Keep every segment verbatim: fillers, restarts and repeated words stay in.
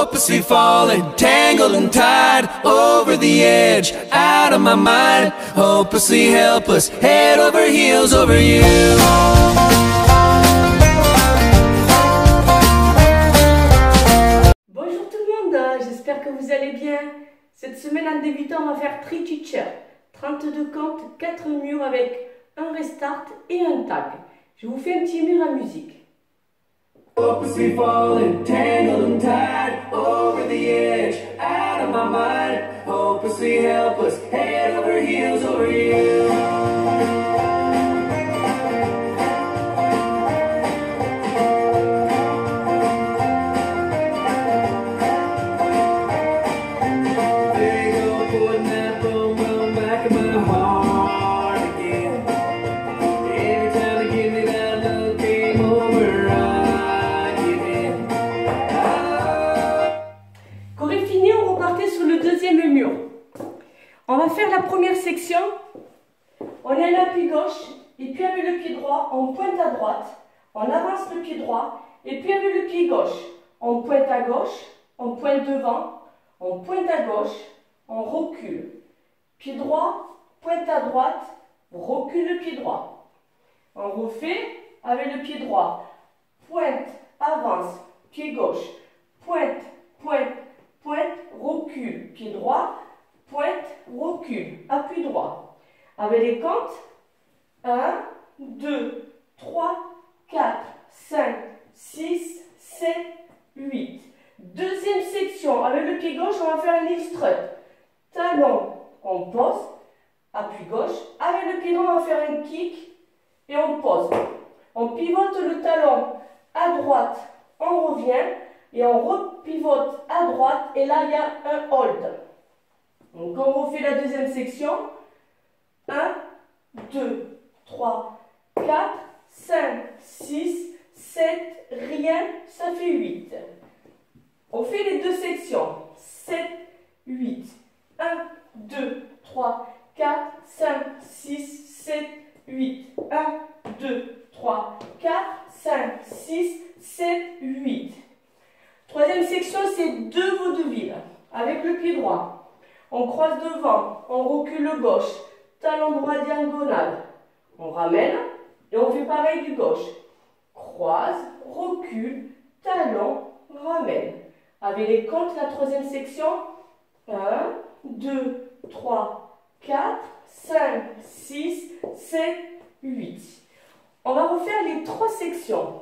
hopelessly falling, tangled and tied, over the edge, out of my mind, hopelessly helpless, head over heels over you. Bonjour tout le monde, j'espère que vous allez bien. Cette semaine en débutant, on va faire Tree Teacher, trente-deux comptes, quatre murs avec un restart et un tag. Je vous fais un petit mur à musique. Hopelessly falling, tangled and tied, over the edge, out of my mind, hopelessly helpless, head over heels over you. On va faire la première section. On est à l'appui gauche et puis avec le pied droit, on pointe à droite, on avance le pied droit et puis avec le pied gauche, on pointe à gauche, on pointe devant, on pointe à gauche, on recule. Pied droit, pointe à droite, recule le pied droit. On refait avec le pied droit, pointe, avance, pied gauche, pointe, pointe, pointe, recule, pied droit, pointe, recule, appui droit. Avec les comptes, un, deux, trois, quatre, cinq, six, sept, huit. Deuxième section, avec le pied gauche, on va faire un heel strut. Talon, on pose, appui gauche. Avec le pied droit, on va faire un kick et on pose. On pivote le talon à droite, on revient et on repivote à droite et là, il y a un hold. Donc, on refait la deuxième section. un, deux, trois, quatre, cinq, six, sept, rien, ça fait huit. On fait les deux sections. sept, huit. un, deux, trois, quatre, cinq, six, sept, huit. un, deux, trois, quatre, cinq, six, sept, huit. Troisième section, c'est deux vaudevilles avec le pied droit. On croise devant, on recule le gauche, talon droit diagonal. On ramène et on fait pareil du gauche. Croise, recule, talon, ramène. Avec les comptes, la troisième section, un, deux, trois, quatre, cinq, six, sept, huit. On va refaire les trois sections.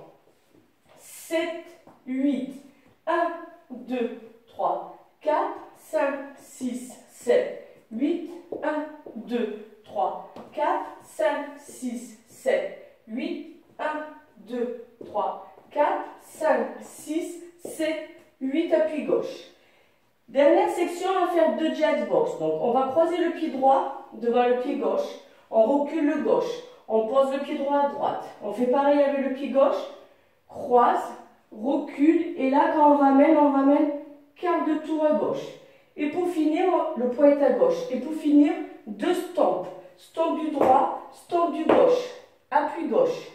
sept, huit, un, deux, trois, quatre, cinq, six, sept, huit, un, deux, trois, quatre, cinq, six, sept, huit, un, deux, trois, quatre, cinq, six, sept, huit, appui gauche. Dernière section, on va faire deux jazz box. Donc, on va croiser le pied droit devant le pied gauche, on recule le gauche, on pose le pied droit à droite. On fait pareil avec le pied gauche, croise, recule, et là, quand on ramène, on ramène quart de tour à gauche. Et pour finir, le poing est à gauche. Et pour finir, deux stomps. Stomp du droit, stomp du gauche. Appui gauche.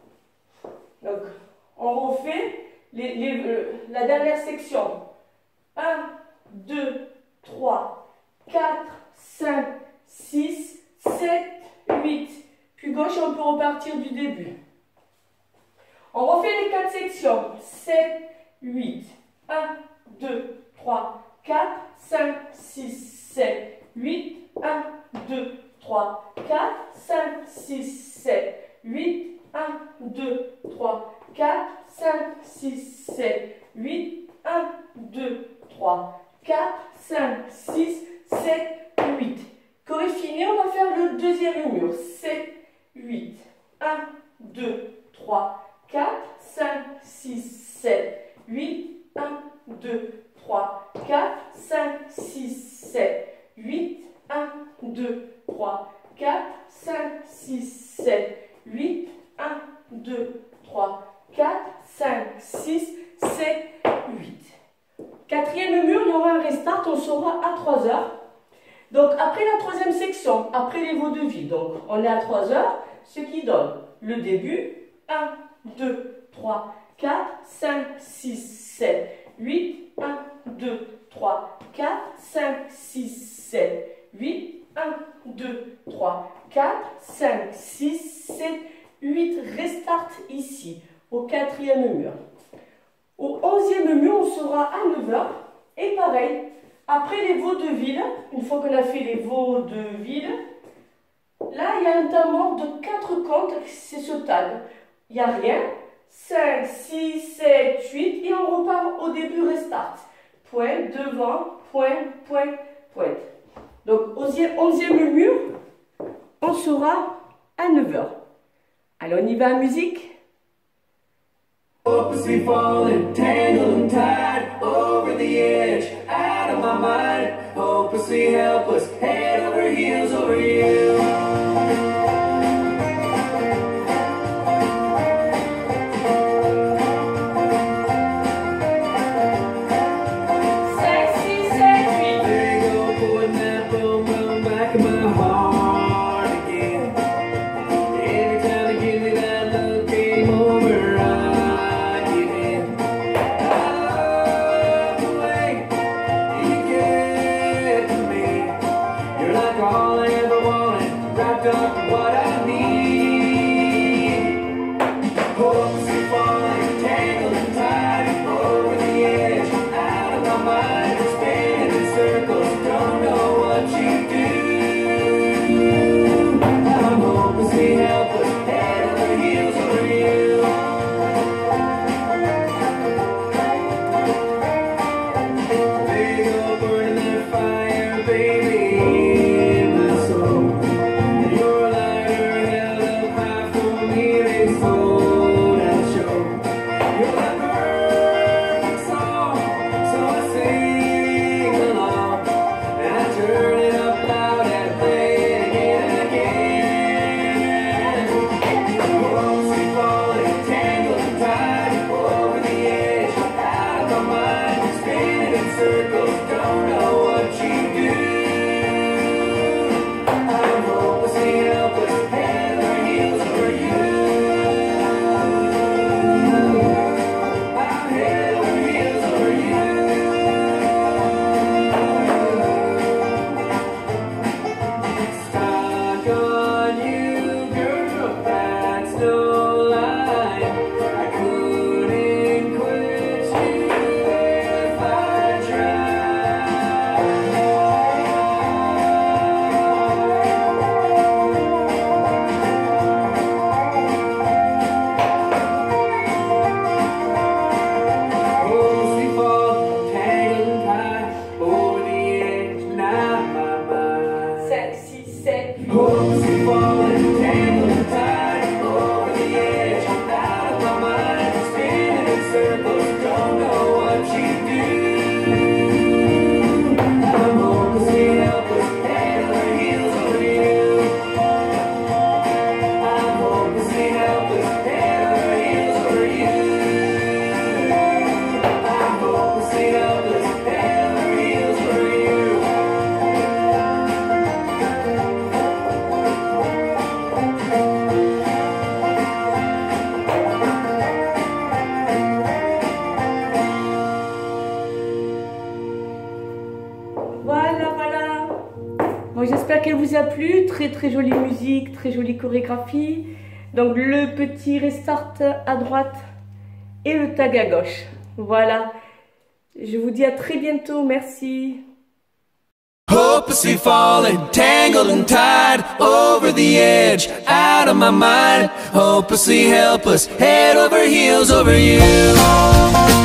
Donc, on refait les, les, euh, la dernière section. un, deux, trois, quatre, cinq, six, sept, huit. Puis gauche, on peut repartir du début. On refait les quatre sections. sept, huit. un, deux, trois, quatre, cinq, six, sept, huit, un, deux, trois, quatre, cinq, six, sept, huit, un, deux, trois, quatre, cinq, six, sept, huit, un, deux, trois, quatre, cinq, six, sept, huit. Quand on est fini, on va faire le deuxième mur. sept, huit, un, deux, trois, quatre, cinq, six, sept, huit, un, deux, trois, quatre, cinq, six, sept, huit, un, deux, trois, quatre, cinq, six, sept, huit, un, deux, trois, quatre, cinq, six, sept, huit. Quatrième mur, il y aura un restart, on sera à trois heures. Donc après la troisième section, après les vaudevilles, donc on est à trois heures, ce qui donne le début, un, deux, trois, quatre, cinq, six, sept, huit, un, deux, trois, quatre, cinq, six, sept, huit. un, deux, trois, quatre, cinq, six, sept, huit. Restart ici, au quatrième mur. Au onzième mur, on sera à neuf heures. Et pareil, après les vaudevilles, une fois qu'on a fait les vaudevilles, là, il y a un temps mort de quatre comptes, c'est ce tag. Il n'y a rien. cinq, six, sept, huit. Et on repart au début restart. Point, devant, point, point, point. Donc, au onzième mur, on sera à neuf heures. Allez, on y va à musique. Hopelessly falling, tangled and tied over the edge, out of my mind. Hopelessly helpless, head over heels over you. J'espère qu'elle vous a plu. Très très jolie musique, très jolie chorégraphie. Donc le petit restart à droite et le tag à gauche. Voilà. Je vous dis à très bientôt. Merci. Hopelessly falling, tangled and tied over the edge, out of my mind. Hopelessly helpless, head over heels over you.